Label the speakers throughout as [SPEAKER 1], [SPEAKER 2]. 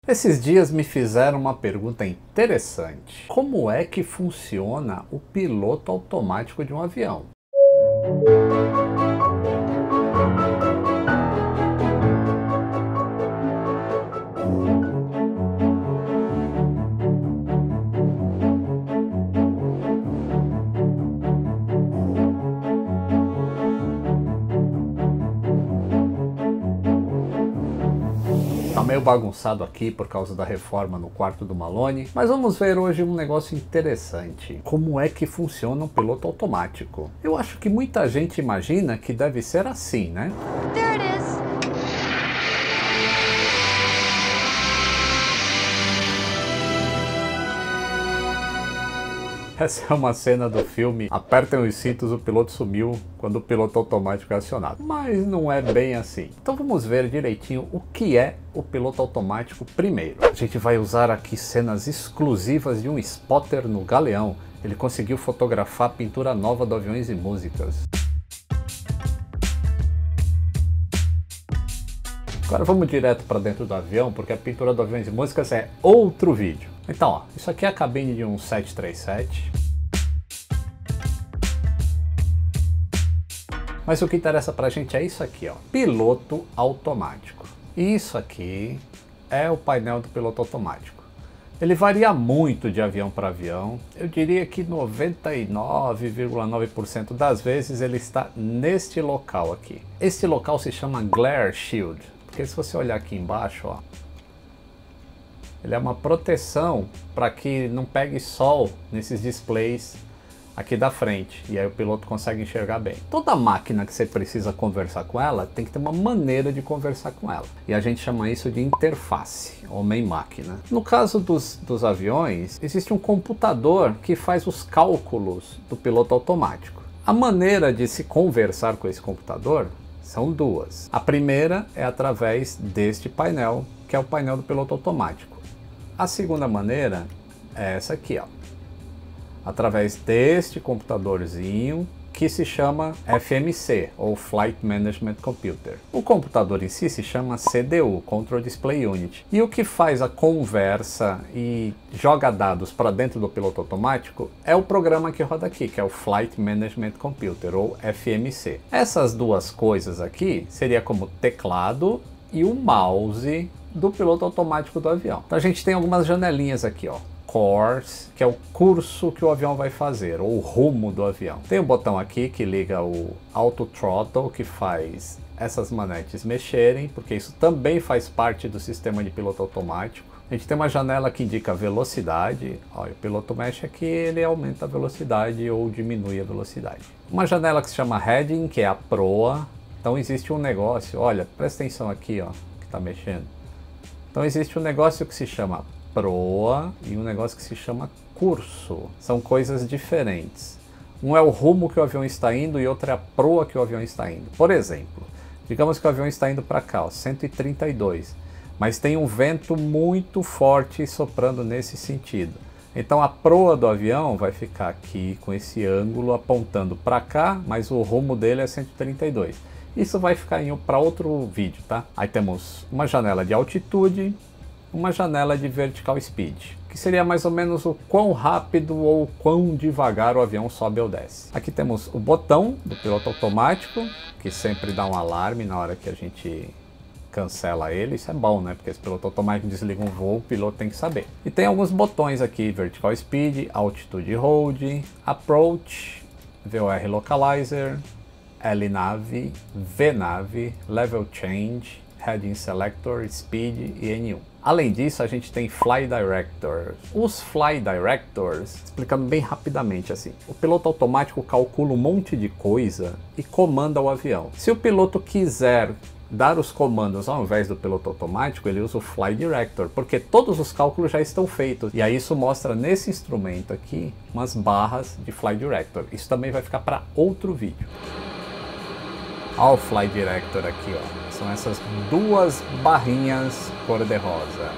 [SPEAKER 1] Esses dias me fizeram uma pergunta interessante. Como é que funciona o piloto automático de um avião? Tá meio bagunçado aqui por causa da reforma no quarto do Malone, mas vamos ver hoje um negócio interessante. Como é que funciona um piloto automático? Eu acho que muita gente imagina que deve ser assim, né?
[SPEAKER 2] There it is.
[SPEAKER 1] Essa é uma cena do filme Apertem os cintos, o piloto sumiu, quando o piloto automático é acionado. Mas não é bem assim. Então vamos ver direitinho o que é o piloto automático primeiro. A gente vai usar aqui cenas exclusivas de um spotter no Galeão. Ele conseguiu fotografar a pintura nova do Aviões e Músicas. Agora vamos direto para dentro do avião, porque a pintura do Aviões e Músicas é outro vídeo. Então, ó, isso aqui é a cabine de um 737. Mas o que interessa pra gente é isso aqui, ó, piloto automático. Isso aqui é o painel do piloto automático. Ele varia muito de avião para avião. Eu diria que 99,9% das vezes ele está neste local aqui. Este local se chama Glare Shield, porque se você olhar aqui embaixo, ó, ele é uma proteção para que não pegue sol nesses displays aqui da frente, e aí o piloto consegue enxergar bem. Toda máquina que você precisa conversar com ela tem que ter uma maneira de conversar com ela, e a gente chama isso de interface, homem-máquina. No caso dos aviões, existe um computador que faz os cálculos do piloto automático. A maneira de se conversar com esse computador são duas. A primeira é através deste painel, que é o painel do piloto automático. A segunda maneira é essa aqui, ó, através deste computadorzinho que se chama FMC, ou Flight Management Computer. O computador em si se chama CDU, Control Display Unit. E o que faz a conversa e joga dados para dentro do piloto automático é o programa que roda aqui, que é o Flight Management Computer, ou FMC. Essas duas coisas aqui seria como o teclado e o mouse do piloto automático do avião. Então a gente tem algumas janelinhas aqui, ó. Course, que é o curso que o avião vai fazer, ou o rumo do avião. Tem um botão aqui que liga o Auto Throttle, que faz essas manetes mexerem, porque isso também faz parte do sistema de piloto automático. A gente tem uma janela que indica a velocidade. Ó, o piloto mexe aqui, ele aumenta a velocidade ou diminui a velocidade. Uma janela que se chama Heading, que é a proa. Então existe um negócio, olha, presta atenção aqui, ó, que está mexendo. Então existe um negócio que se chama proa e um negócio que se chama curso. São coisas diferentes. Um é o rumo que o avião está indo e outro é a proa que o avião está indo. Por exemplo, digamos que o avião está indo para cá, ó, 132, mas tem um vento muito forte soprando nesse sentido. Então a proa do avião vai ficar aqui com esse ângulo apontando para cá, mas o rumo dele é 132. Isso vai ficar para outro vídeo, tá? Aí temos uma janela de altitude, uma janela de vertical speed, que seria mais ou menos o quão rápido ou quão devagar o avião sobe ou desce. Aqui temos o botão do piloto automático, que sempre dá um alarme na hora que a gente cancela ele. Isso é bom, né? Porque se o piloto automático desliga um voo, o piloto tem que saber. E tem alguns botões aqui, vertical speed, altitude hold, approach, VOR localizer, LNAV, VNAV, Level Change, Heading Selector, Speed e N1. Além disso, a gente tem Fly Directors. Os Fly Directors, explicando bem rapidamente assim, o piloto automático calcula um monte de coisa e comanda o avião. Se o piloto quiser dar os comandos ao invés do piloto automático, ele usa o Fly Director, porque todos os cálculos já estão feitos. E aí isso mostra nesse instrumento aqui umas barras de Fly Director. Isso também vai ficar para outro vídeo. Olha o Fly Director aqui, ó. São essas duas barrinhas cor-de-rosa.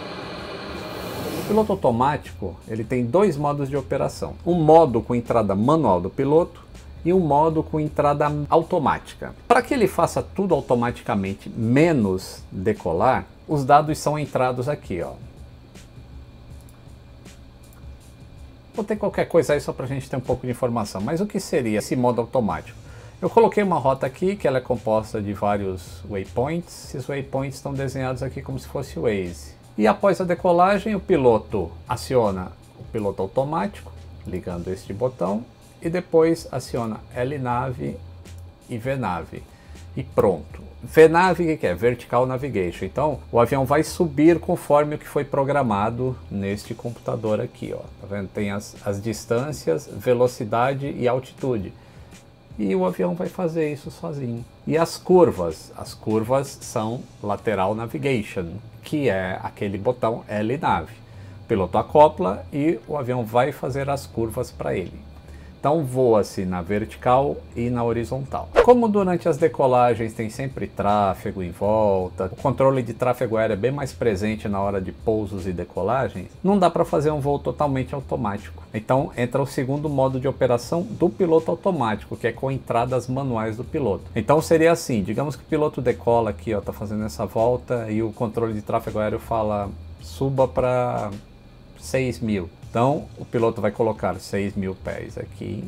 [SPEAKER 1] O piloto automático, ele tem dois modos de operação. Um modo com entrada manual do piloto e um modo com entrada automática. Para que ele faça tudo automaticamente, menos decolar, os dados são entrados aqui, ó. Botei qualquer coisa aí só para a gente ter um pouco de informação. Mas o que seria esse modo automático? Eu coloquei uma rota aqui, que ela é composta de vários waypoints. Esses waypoints estão desenhados aqui como se fosse o Waze. E após a decolagem, o piloto aciona o piloto automático, ligando este botão, e depois aciona LNAV e VNAV. E pronto. VNAV, o que é? Vertical Navigation. Então, o avião vai subir conforme o que foi programado neste computador aqui, ó. Tá vendo? Tem as distâncias, velocidade e altitude. E o avião vai fazer isso sozinho. E as curvas? As curvas são Lateral Navigation, que é aquele botão LNAV. O piloto acopla e o avião vai fazer as curvas para ele. Então voa-se na vertical e na horizontal. Como durante as decolagens tem sempre tráfego em volta, o controle de tráfego aéreo é bem mais presente na hora de pousos e decolagens, não dá para fazer um voo totalmente automático. Então entra o segundo modo de operação do piloto automático, que é com entradas manuais do piloto. Então seria assim, digamos que o piloto decola aqui, ó, tá fazendo essa volta e o controle de tráfego aéreo fala suba para 6.000. Então, o piloto vai colocar 6.000 pés aqui,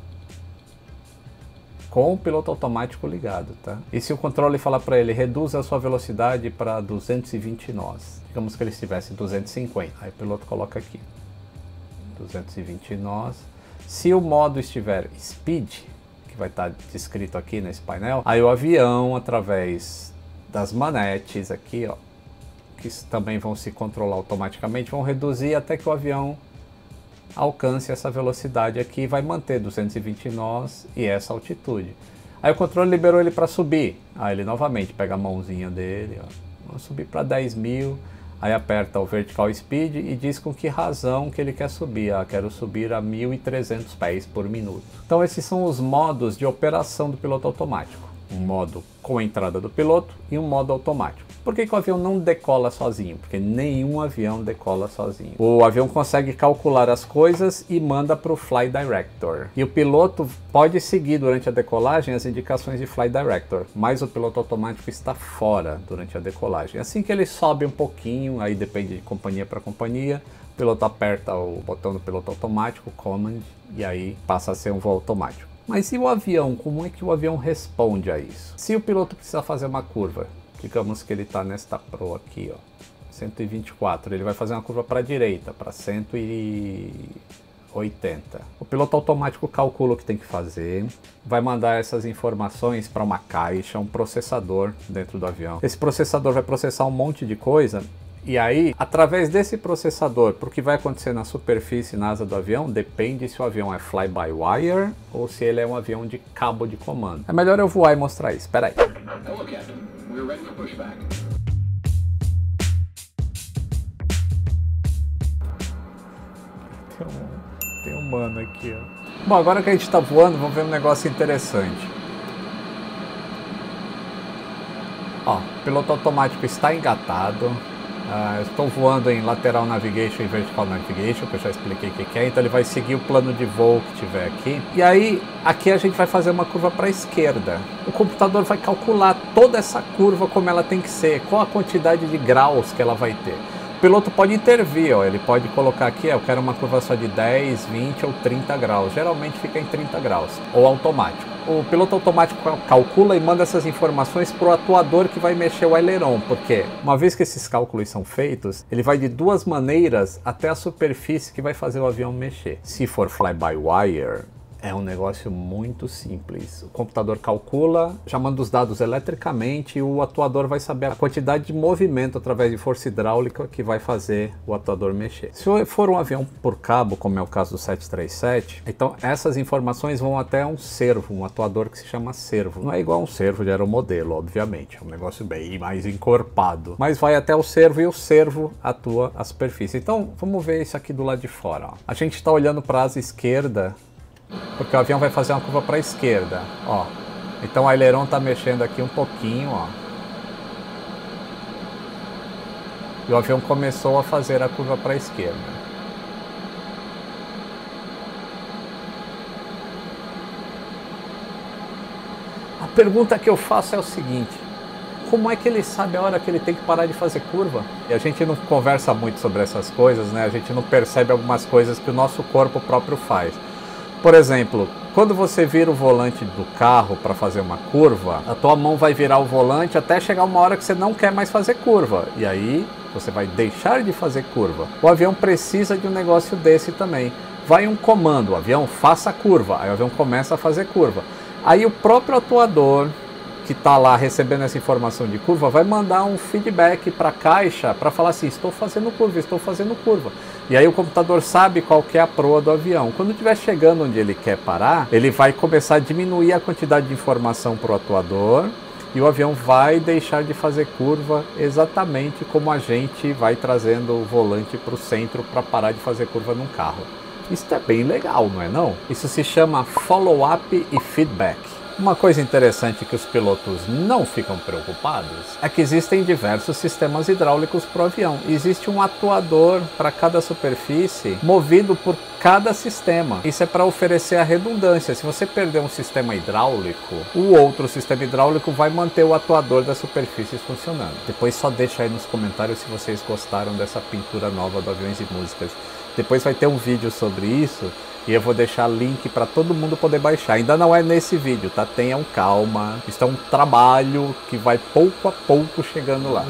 [SPEAKER 1] com o piloto automático ligado, tá? E se o controle falar para ele, reduza a sua velocidade para 220 nós, digamos que ele estivesse 250, aí o piloto coloca aqui, 220 nós. Se o modo estiver Speed, que vai estar descrito aqui nesse painel, aí o avião, através das manetes aqui, ó, que também vão se controlar automaticamente, vão reduzir até que o avião alcance essa velocidade aqui e vai manter 220 nós e essa altitude. Aí o controle liberou ele para subir. Aí ele novamente pega a mãozinha dele, ó, vamos subir para 10.000, aí aperta o Vertical Speed e diz com que razão que ele quer subir. Ah, quero subir a 1.300 pés por minuto. Então esses são os modos de operação do piloto automático. Um modo com a entrada do piloto e um modo automático. Por que o avião não decola sozinho? Porque nenhum avião decola sozinho. O avião consegue calcular as coisas e manda para o Fly Director. E o piloto pode seguir durante a decolagem as indicações de Fly Director, mas o piloto automático está fora durante a decolagem. Assim que ele sobe um pouquinho, aí depende de companhia para companhia, o piloto aperta o botão do piloto automático, Command, e aí passa a ser um voo automático. Mas e o avião? Como é que o avião responde a isso? Se o piloto precisa fazer uma curva, digamos que ele está nesta Pro aqui, ó, 124, ele vai fazer uma curva para a direita, para 180. O piloto automático calcula o que tem que fazer, vai mandar essas informações para uma caixa, um processador dentro do avião. Esse processador vai processar um monte de coisa. E aí, através desse processador, para o que vai acontecer na superfície, na asa do avião, depende se o avião é fly-by-wire ou se ele é um avião de cabo de comando. É melhor eu voar e mostrar isso, espera aí.
[SPEAKER 2] Hello, Captain. We're ready for pushback.
[SPEAKER 1] Tem um mano aqui, ó. Bom, agora que a gente está voando, vamos ver um negócio interessante. Ó, o piloto automático está engatado. Eu estou voando em Lateral Navigation e Vertical Navigation, que eu já expliquei o que é, então ele vai seguir o plano de voo que tiver aqui. E aí, aqui a gente vai fazer uma curva para a esquerda. O computador vai calcular toda essa curva como ela tem que ser, qual a quantidade de graus que ela vai ter. O piloto pode intervir, ó, ele pode colocar aqui, eu quero uma curva só de 10, 20 ou 30 graus. Geralmente fica em 30 graus, ou automático. O piloto automático calcula e manda essas informações para o atuador que vai mexer o aileron, porque uma vez que esses cálculos são feitos, ele vai de duas maneiras até a superfície que vai fazer o avião mexer. Se for fly-by-wire, é um negócio muito simples. O computador calcula, já manda os dados eletricamente e o atuador vai saber a quantidade de movimento através de força hidráulica que vai fazer o atuador mexer. Se for um avião por cabo, como é o caso do 737, então essas informações vão até um servo, um atuador que se chama servo. Não é igual a um servo de aeromodelo, obviamente, é um negócio bem mais encorpado. Mas vai até o servo e o servo atua a superfície. Então vamos ver isso aqui do lado de fora. Ó. A gente está olhando para a asa esquerda, porque o avião vai fazer uma curva para a esquerda, ó. Então o aileron está mexendo aqui um pouquinho, ó. E o avião começou a fazer a curva para a esquerda. A pergunta que eu faço é o seguinte: como é que ele sabe a hora que ele tem que parar de fazer curva? E a gente não conversa muito sobre essas coisas, né? A gente não percebe algumas coisas que o nosso corpo próprio faz. Por exemplo, quando você vira o volante do carro para fazer uma curva, a tua mão vai virar o volante até chegar uma hora que você não quer mais fazer curva. E aí você vai deixar de fazer curva. O avião precisa de um negócio desse também. Vai um comando, o avião faça curva, aí o avião começa a fazer curva. Aí o próprio atuador que está lá recebendo essa informação de curva vai mandar um feedback para a caixa para falar assim, estou fazendo curva, estou fazendo curva. E aí o computador sabe qual que é a proa do avião. Quando estiver chegando onde ele quer parar, ele vai começar a diminuir a quantidade de informação para o atuador e o avião vai deixar de fazer curva exatamente como a gente vai trazendo o volante para o centro para parar de fazer curva num carro. Isso é bem legal, não é não? Isso se chama follow-up e feedback. Uma coisa interessante que os pilotos não ficam preocupados é que existem diversos sistemas hidráulicos para o avião. Existe um atuador para cada superfície movido por cada sistema. Isso é para oferecer a redundância. Se você perder um sistema hidráulico, o outro sistema hidráulico vai manter o atuador das superfícies funcionando. Depois só deixa aí nos comentários se vocês gostaram dessa pintura nova do Aviões e Músicas. Depois vai ter um vídeo sobre isso. E eu vou deixar link para todo mundo poder baixar. Ainda não é nesse vídeo, tá? Tenham calma. Isso é um trabalho que vai pouco a pouco chegando lá.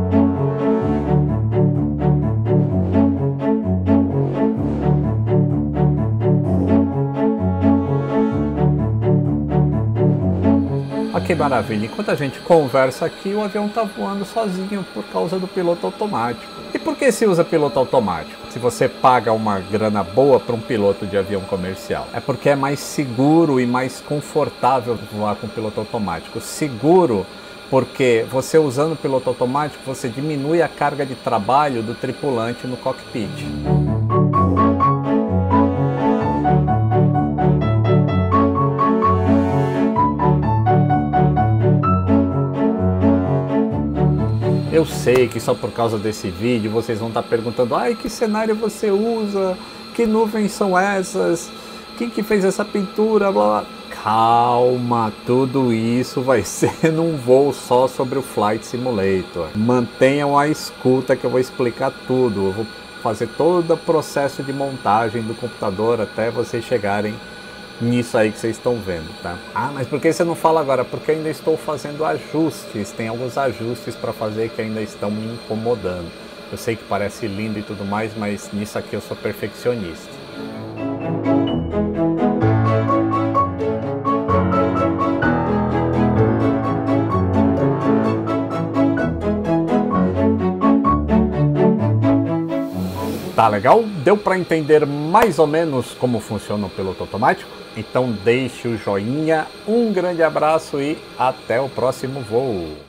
[SPEAKER 1] Que maravilha, enquanto a gente conversa aqui, o avião está voando sozinho por causa do piloto automático. E por que se usa piloto automático? Se você paga uma grana boa para um piloto de avião comercial, é porque é mais seguro e mais confortável voar com piloto automático. Seguro porque você usando o piloto automático, você diminui a carga de trabalho do tripulante no cockpit. Eu sei que só por causa desse vídeo vocês vão estar perguntando, ai, que cenário você usa? Que nuvens são essas? Quem que fez essa pintura? Blá, blá. Calma, tudo isso vai ser num voo só sobre o Flight Simulator. Mantenham a escuta que eu vou explicar tudo. Eu vou fazer todo o processo de montagem do computador até vocês chegarem nisso aí que vocês estão vendo, tá? Ah, mas por que você não fala agora? Porque eu ainda estou fazendo ajustes, tem alguns ajustes para fazer que ainda estão me incomodando. Eu sei que parece lindo e tudo mais, mas nisso aqui eu sou perfeccionista. Tá legal? Deu para entender mais ou menos como funciona o piloto automático? Então deixe o joinha, um grande abraço e até o próximo voo!